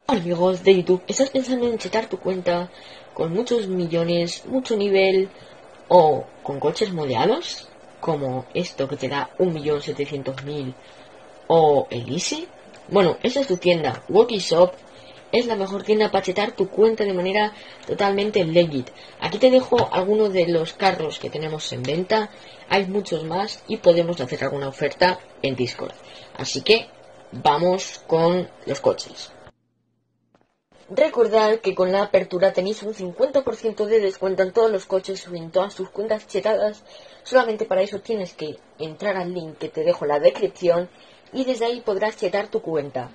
Hola amigos de YouTube, ¿estás pensando en chetar tu cuenta con muchos millones, mucho nivel o con coches modeados? Como esto que te da 1.700.000 o el Easy. Bueno, esa es tu tienda, Walkie Shop es la mejor tienda para chetar tu cuenta de manera totalmente legit. Aquí te dejo algunos de los carros que tenemos en venta, hay muchos más y podemos hacer alguna oferta en Discord. Así que vamos con los coches. Recordad que con la apertura tenéis un 50% de descuento en todos los coches o en todas tus cuentas chetadas. Solamente para eso tienes que entrar al link que te dejo en la descripción y desde ahí podrás chetar tu cuenta.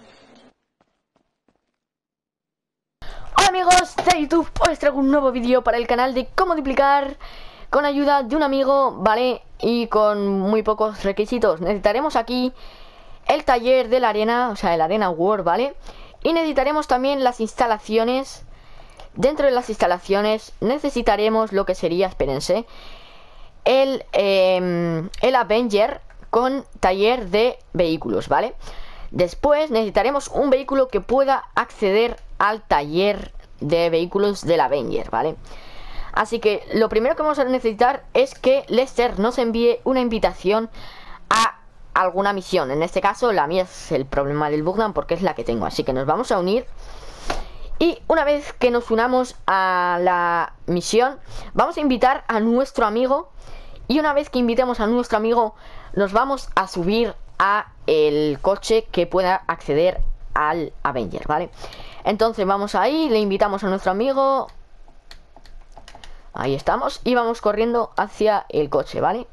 Hola amigos de YouTube, os traigo un nuevo vídeo para el canal de cómo duplicar con ayuda de un amigo, ¿vale? Y con muy pocos requisitos. Necesitaremos aquí el taller de la arena, o sea, el Arena World, ¿vale? Y necesitaremos también las instalaciones. Dentro de las instalaciones necesitaremos lo que sería, espérense, el Avenger con taller de vehículos, ¿vale? Después necesitaremos un vehículo que pueda acceder al taller de vehículos del Avenger, ¿vale? Así que lo primero que vamos a necesitar es que Lester nos envíe una invitación a alguna misión. En este caso la mía es el problema del Bugman porque es la que tengo. Así que nos vamos a unir. Y una vez que nos unamos a la misión, vamos a invitar a nuestro amigo. Y una vez que invitemos a nuestro amigo, nos vamos a subir a el coche que pueda acceder al Avenger, ¿vale? Entonces vamos ahí, le invitamos a nuestro amigo. Ahí estamos. Y vamos corriendo hacia el coche, ¿vale?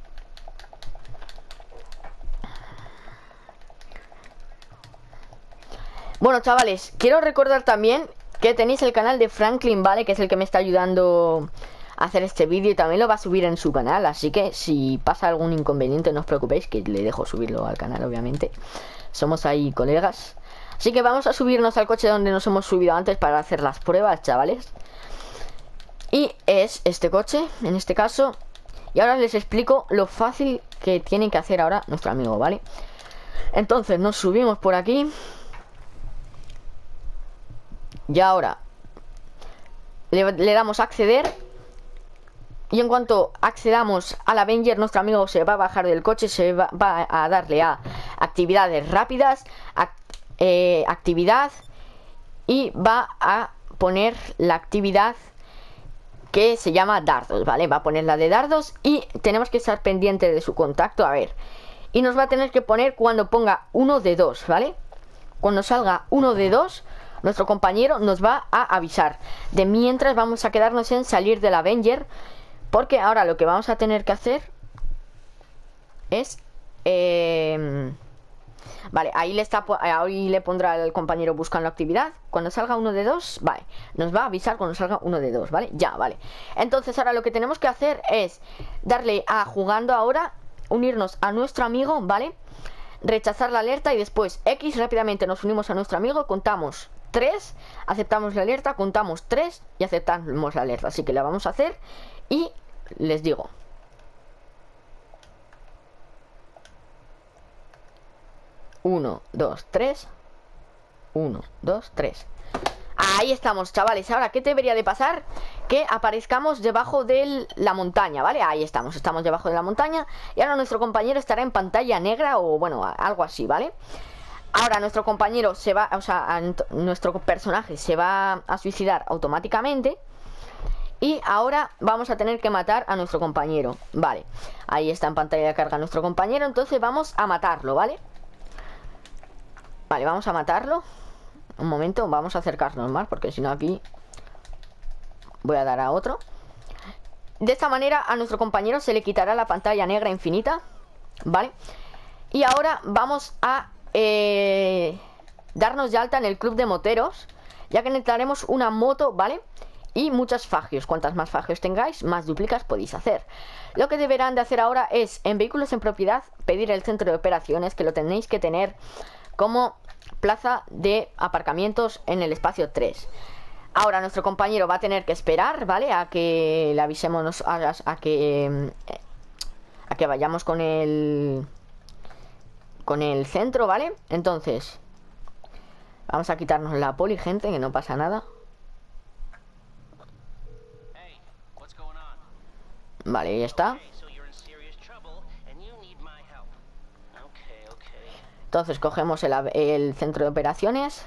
Bueno, chavales, quiero recordar también que tenéis el canal de Franklin, ¿vale? Que es el que me está ayudando a hacer este vídeo y también lo va a subir en su canal. Así que si pasa algún inconveniente no os preocupéis, que le dejo subirlo al canal, obviamente. Somos ahí colegas. Así que vamos a subirnos al coche donde nos hemos subido antes para hacer las pruebas, chavales. Y es este coche, en este caso. Y ahora les explico lo fácil que tiene que hacer ahora nuestro amigo, ¿vale? Entonces nos subimos por aquí. Y ahora le damos a acceder. Y en cuanto accedamos al Avenger, nuestro amigo se va a bajar del coche, se va a darle a actividades rápidas, actividad, y va a poner la actividad que se llama dardos, ¿vale? Va a poner la de dardos y tenemos que estar pendiente de su contacto, a ver. Y nos va a tener que poner cuando ponga 1 de 2, ¿vale? Cuando salga 1 de 2, nuestro compañero nos va a avisar. De mientras vamos a quedarnos en salir del Avenger, porque ahora lo que vamos a tener que hacer es... vale, ahí le pondrá el compañero buscando actividad. Cuando salga 1 de 2, vale, nos va a avisar cuando salga 1 de 2, ¿vale? Ya, vale. Entonces ahora lo que tenemos que hacer es darle a jugando ahora, unirnos a nuestro amigo, ¿vale? Rechazar la alerta y después X, rápidamente nos unimos a nuestro amigo, contamos 3, aceptamos la alerta, contamos 3 y aceptamos la alerta. Así que la vamos a hacer y les digo. Uno, dos, tres. 1, 2, 3. Ahí estamos, chavales. Ahora, ¿qué debería de pasar? Que aparezcamos debajo de la montaña, ¿vale? Ahí estamos, estamos debajo de la montaña. Y ahora nuestro compañero estará en pantalla negra o, bueno, algo así, ¿vale? Ahora nuestro compañero se va, o sea, nuestro personaje se va a suicidar automáticamente. Y ahora vamos a tener que matar a nuestro compañero. Vale, ahí está en pantalla de carga nuestro compañero. Entonces vamos a matarlo, ¿vale? Vale, vamos a matarlo. Un momento, vamos a acercarnos más, porque si no aquí voy a dar a otro. De esta manera a nuestro compañero se le quitará la pantalla negra infinita, ¿vale? Y ahora vamos a darnos de alta en el club de moteros, ya que necesitaremos una moto, ¿vale? Y muchas fagios. Cuantas más fagios tengáis, más duplicas podéis hacer. Lo que deberán de hacer ahora es, en vehículos en propiedad, pedir el centro de operaciones, que lo tenéis que tener como plaza de aparcamientos en el espacio 3. Ahora nuestro compañero va a tener que esperar, ¿vale? A que le avisemos, a que vayamos con el centro, ¿vale? Entonces Vamos a quitarnos la poli, gente, que no pasa nada. Vale, ya está. Entonces cogemos el centro de operaciones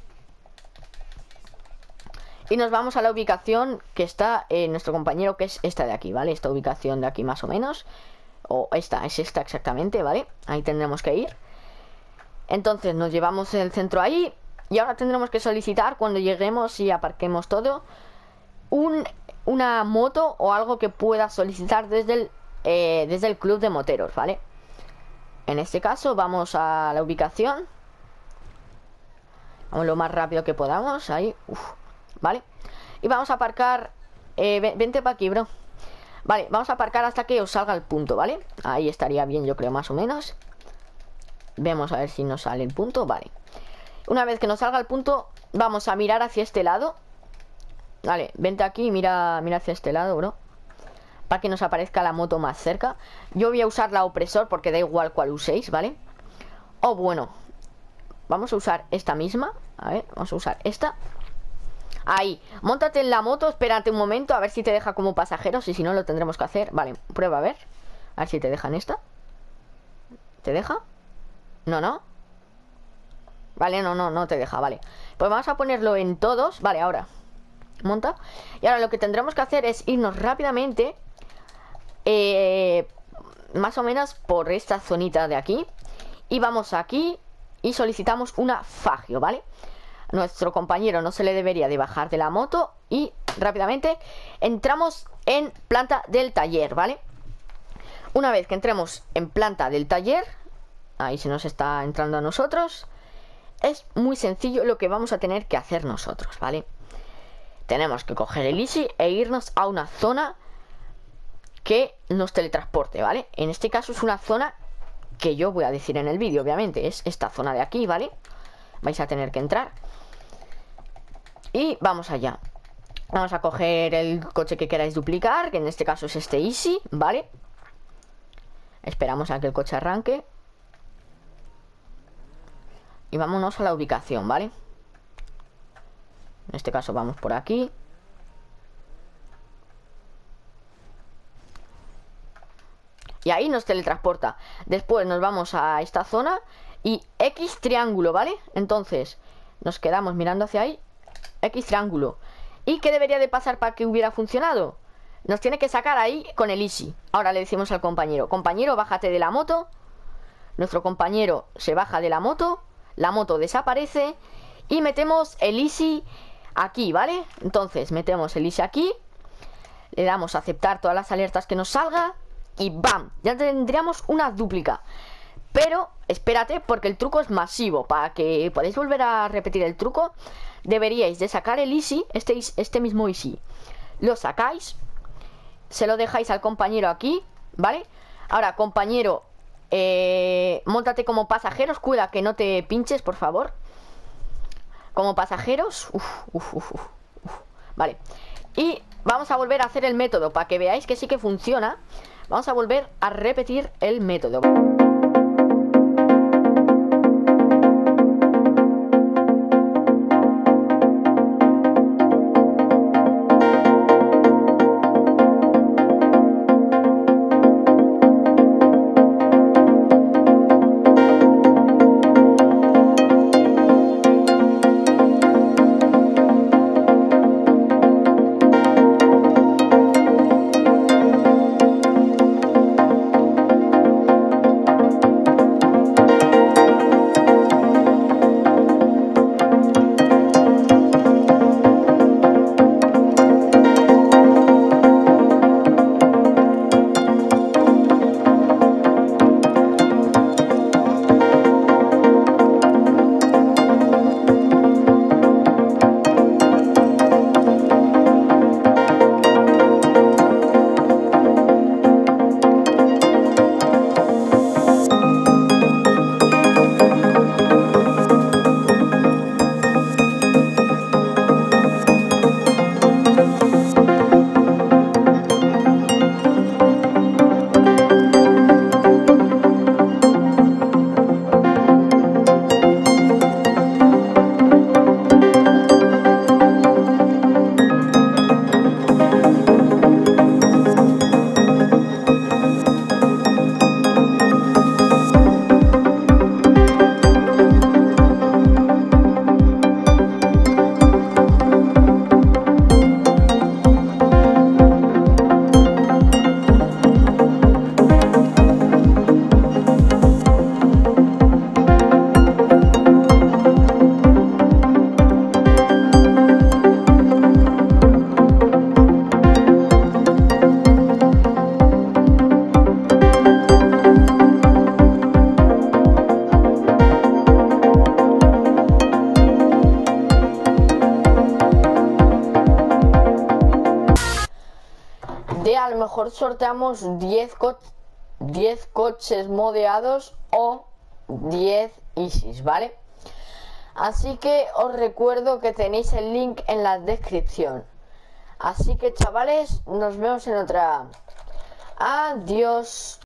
y nos vamos a la ubicación que está nuestro compañero, que es esta de aquí, ¿vale? Esta ubicación de aquí más o menos. O esta, es esta exactamente, ¿vale? Ahí tendremos que ir. Entonces nos llevamos el centro ahí. Y ahora tendremos que solicitar, cuando lleguemos y aparquemos todo, una moto o algo que pueda solicitar desde el club de moteros, ¿vale? En este caso vamos a la ubicación. Vamos lo más rápido que podamos. Ahí, ¿vale? Y vamos a aparcar. Vente para aquí, bro. Vale, vamos a aparcar hasta que os salga el punto, ¿vale? Ahí estaría bien, yo creo, más o menos. Vemos a ver si nos sale el punto, vale. Una vez que nos salga el punto, vamos a mirar hacia este lado. Vale, vente aquí y mira hacia este lado, bro, para que nos aparezca la moto más cerca. Yo voy a usar la opresor porque da igual cuál uséis, ¿vale? O bueno, vamos a usar esta misma. A ver, vamos a usar esta. Ahí, móntate en la moto, espérate un momento, a ver si te deja como pasajeros. Y si no, lo tendremos que hacer. Vale, prueba a ver si te deja en esta. ¿Te deja? No. Vale, no te deja, vale. Pues vamos a ponerlo en todos. Vale, ahora monta. Y ahora lo que tendremos que hacer es irnos rápidamente, más o menos por esta zonita de aquí. Y vamos aquí y solicitamos una Fagio, ¿vale? Nuestro compañero no se le debería de bajar de la moto. Y rápidamente entramos en planta del taller, ¿vale? Una vez que entremos en planta del taller, ahí se nos está entrando a nosotros. Es muy sencillo lo que vamos a tener que hacer nosotros, ¿vale? Tenemos que coger el Easy e irnos a una zona que nos teletransporte, ¿vale? En este caso es una zona que yo voy a decir en el vídeo, obviamente. Es esta zona de aquí, ¿vale? Vais a tener que entrar. Y vamos allá. Vamos a coger el coche que queráis duplicar, que en este caso es este Easy, ¿vale? Esperamos a que el coche arranque. Y vámonos a la ubicación, ¿vale? En este caso vamos por aquí. Y ahí nos teletransporta. Después nos vamos a esta zona y X triángulo, ¿vale? Entonces nos quedamos mirando hacia ahí. X triángulo. ¿Y qué debería de pasar para que hubiera funcionado? Nos tiene que sacar ahí con el Easy. Ahora le decimos al compañero: compañero, bájate de la moto. Nuestro compañero se baja de la moto. La moto desaparece y metemos el Easy aquí, ¿vale? Entonces metemos el Easy aquí, le damos a aceptar todas las alertas que nos salga y ¡bam! Ya tendríamos una dúplica. Pero espérate, porque el truco es masivo. Para que podáis volver a repetir el truco, deberíais de sacar el Easy, este mismo Easy. Lo sacáis, se lo dejáis al compañero aquí, ¿vale? Ahora, compañero, móntate como pasajeros. Cuida que no te pinches, por favor. Como pasajeros. Vale. Y vamos a volver a hacer el método para que veáis que sí que funciona. Vamos a volver a repetir el método. a lo mejor sorteamos 10 coches modeados o 10 Isis, ¿vale? Así que os recuerdo que tenéis el link en la descripción. Así que chavales, nos vemos en otra. Adiós.